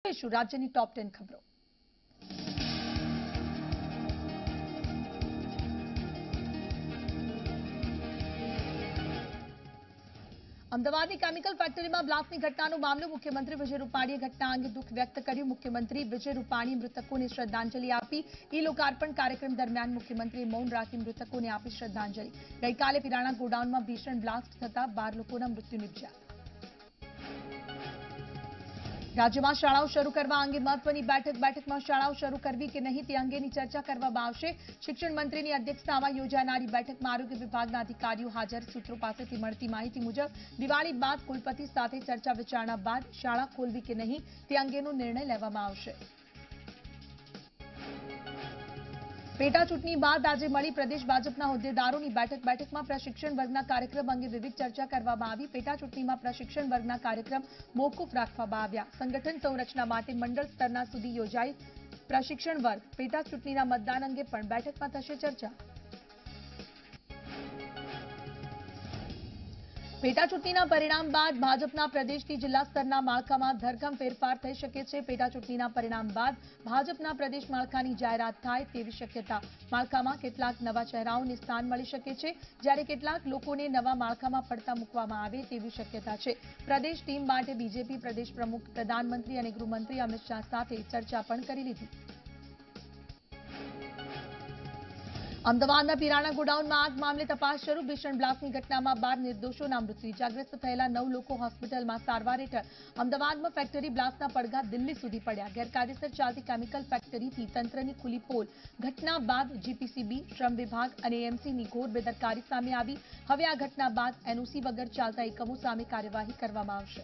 જોઈશું રાજ્યની ટોપ 10 ખબરો। અમદાવાદની કેમિકલ ફેક્ટરીમાં બ્લાસ્ટની ઘટનાનો મામલો મુખ્યમંત્રી વિજય રૂપાણીએ ઘટના અંગે દુઃખ વ્યક્ત કર્યું। મુખ્યમંત્રી વિજય રૂપાણીએ મૃતકોને શ્રદ્ધાંજલિ આપી। ઈ લોકાર્પણ કાર્યક્રમ દરમિયાન મુખ્યમંત્રીએ મૌન રાખી મૃતકોને આપી શ્રદ્ધાંજલિ। ગઈકાલે પિરાણા ગોડાઉનમાં ભીષણ બ્લાસ્ટ થતા 12 લોકોના મૃત્યુ નિપજ્યા। રાજ્યમાં શાળાઓ શરૂ કરવા અંગે મહત્વની બેઠકમાં શાળાઓ શરૂ કરવી કે નહીં તે અંગેની ચર્ચા કરવામાં આવશે। શિક્ષણ મંત્રીની અધ્યક્ષતામાં યોજાનારી બેઠકમાં આરોગ્ય વિભાગના અધિકારીઓ હાજર। સૂત્રો પાસેથી મળતી માહિતી મુજબ દિવાળી બાદ કુલપતિ સાથે ચર્ચા વિચારણા બાદ શાળા ખોલવી કે નહીં તે અંગેનો નિર્ણય લેવામાં આવશે। પેટા ચૂંટણી બાદ આજે મળી પ્રદેશ ભાજપના હોદ્દેદારોની બેઠકમાં પ્રશિક્ષણ વર્ગના કાર્યક્રમ અંગે વિવિધ ચર્ચા કરવામાં આવી। પેટા ચૂંટણીમાં પ્રશિક્ષણ વર્ગના કાર્યક્રમ મોકૂફ રાખવામાં આવ્યા। સંગઠન સંરચના માટે મંડળ સ્તરના સુધી યોજાઈ પ્રશિક્ષણ વર્ગ। પેટા ચૂંટણીના મતદાન અંગે પણ બેઠકમાં થશે ચર્ચા। પેટા ચૂંટણીના પરિણામ બાદ ભાજપના પ્રદેશથી જિલ્લા સ્તરના માળખામાં ધરખમ ફેરફાર થઈ શકે છે। પેટા ચૂંટણીના પરિણામ બાદ ભાજપના પ્રદેશ માળખાની જાહેરાત થાય તેવી શક્યતા। માળખામાં કેટલાક નવા ચહેરાઓને સ્થાન મળી શકે છે, જ્યારે કેટલાક લોકોને નવા માળખામાં પડતા મૂકવામાં આવે તેવી શક્યતા છે। પ્રદેશ ટીમ માટે બીજેપી પ્રદેશ પ્રમુખ, પ્રધાનમંત્રી અને ગૃહમંત્રી અમિત શાહ સાથે ચર્ચા પણ કરી લીધી। અમદાવાદના પિરાણા ગોડાઉનમાં આગ મામલે તપાસ શરૂ। ભીષણ બ્લાસ્ટની ઘટનામાં 12 નિર્દોષોના મૃત્યુ। ઇજાગ્રસ્ત થયેલા 9 લોકો હોસ્પિટલમાં સારવાર હેઠળ। અમદાવાદમાં ફેક્ટરી બ્લાસ્ટના પડઘા દિલ્હી સુધી પડ્યા। ગેરકાયદેસર ચાલતી કેમિકલ ફેક્ટરીથી તંત્રની ખુલ્લી પોલ। ઘટના બાદ જીપીસીબી, શ્રમ વિભાગ અને એએમસીની ઘોર બેદરકારી સામે આવી। હવે આ ઘટના બાદ એનઓસી વગર ચાલતા એકમો સામે કાર્યવાહી કરવામાં આવશે।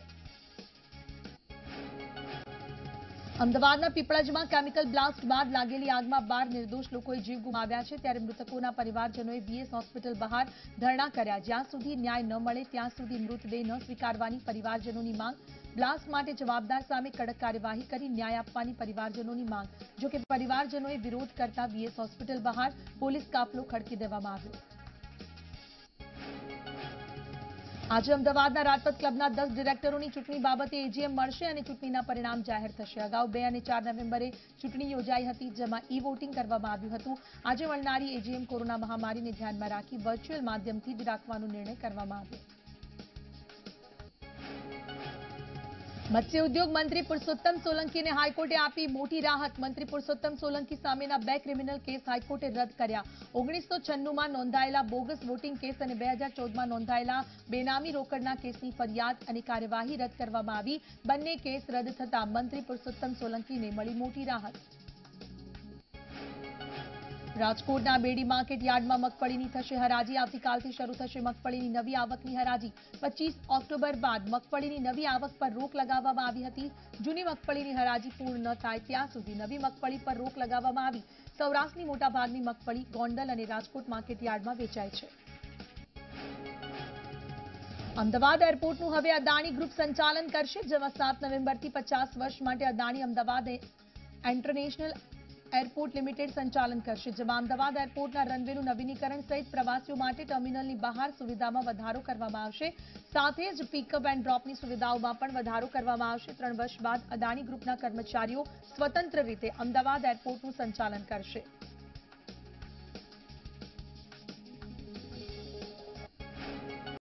અમદાવાદના પીપળજમાં કેમિકલ બ્લાસ્ટ બાદ લાગેલી આગમાં 12 નિર્દોષ લોકોએ જીવ ગુમાવ્યા છે। ત્યારે મૃતકોના પરિવારજનોએ વીએસ હોસ્પિટલ બહાર ધરણા કર્યા। જ્યાં સુધી ન્યાય ન મળે ત્યાં સુધી મૃતદેહ ન સ્વીકારવાની પરિવારજનોની માંગ। બ્લાસ્ટ માટે જવાબદાર સામે કડક કાર્યવાહી કરી ન્યાય આપવાની પરિવારજનોની માંગ। જોકે પરિવારજનોએ વિરોધ કરતા વીએસ હોસ્પિટલ બહાર પોલીસ કાફલો ખડકી દેવામાં આવ્યો। આજે અમદાવાદના રાજપથ ક્લબના 10 ડિરેક્ટરોની ચૂંટણી બાબતે એજીએમ મળશે અને ચૂંટણીના પરિણામ જાહેર થશે। અગાઉ 2 અને 4 નવેમ્બરે ચૂંટણી યોજાઈ હતી, જેમાં ઈ વોટિંગ કરવામાં આવ્યું હતું। આજે મળનારી એજીએમ કોરોના મહામારીને ધ્યાનમાં રાખી વર્ચ્યુઅલ માધ્યમથી જ રાખવાનો નિર્ણય કરવામાં આવ્યો। મત્સ્ય ઉદ્યોગ મંત્રી પુરુષોત્તમ સોલંકીને હાઈકોર્ટે આપી મોટી રાહત। મંત્રી પુરુષોત્તમ સોલંકી સામેના 2 ક્રિમિનલ કેસ હાઈકોર્ટે રદ કર્યા। 1996માં નોંધાયેલા બોગસ વોટિંગ કેસ અને 2014માં નોંધાયેલા બેનામી રોકડના કેસની ફરિયાદ અને કાર્યવાહી રદ કરવામાં આવી। બંને કેસ રદ થતા મંત્રી પુરુષોત્તમ સોલંકીને મળી મોટી રાહત। રાજકોટના બેડી માર્કેટ યાર્ડમાં મગફળીની થશે હરાજી। આવતીકાલથી શરૂ થશે મગફળીની નવી આવકની હરાજી। 25 ઓક્ટોબર બાદ મગફળીની નવી આવક પર રોક લગાવવામાં આવી હતી। જૂની મગફળીની હરાજી પૂર્ણ ન થાય ત્યાં સુધી નવી મગફળી પર રોક લગાવવામાં આવી। સૌરાષ્ટ્રની મોટાભાગની મગફળી ગોંડલ અને રાજકોટ માર્કેટ યાર્ડમાં વેચાય છે। અમદાવાદ એરપોર્ટનું હવે અદાણી ગ્રુપ સંચાલન કરશે, જેમાં 7 નવેમ્બરથી 50 વર્ષ માટે Adani Ahmedabad international airport limited સંચાલન કરશે। જેમાં અમદાવાદ એરપોર્ટના રનવેનું નવીનીકરણ સહિત પ્રવાસીઓ માટે ટર્મિનલની બહાર સુવિધામાં વધારો કરવામાં આવશે। સાથે જ પિકઅપ એન્ડ ડ્રોપની સુવિધાઓમાં પણ વધારો કરવામાં આવશે। 3 વર્ષ બાદ અદાણી ગ્રુપના કર્મચારીઓ સ્વતંત્ર રીતે અમદાવાદ એરપોર્ટનું સંચાલન કરશે।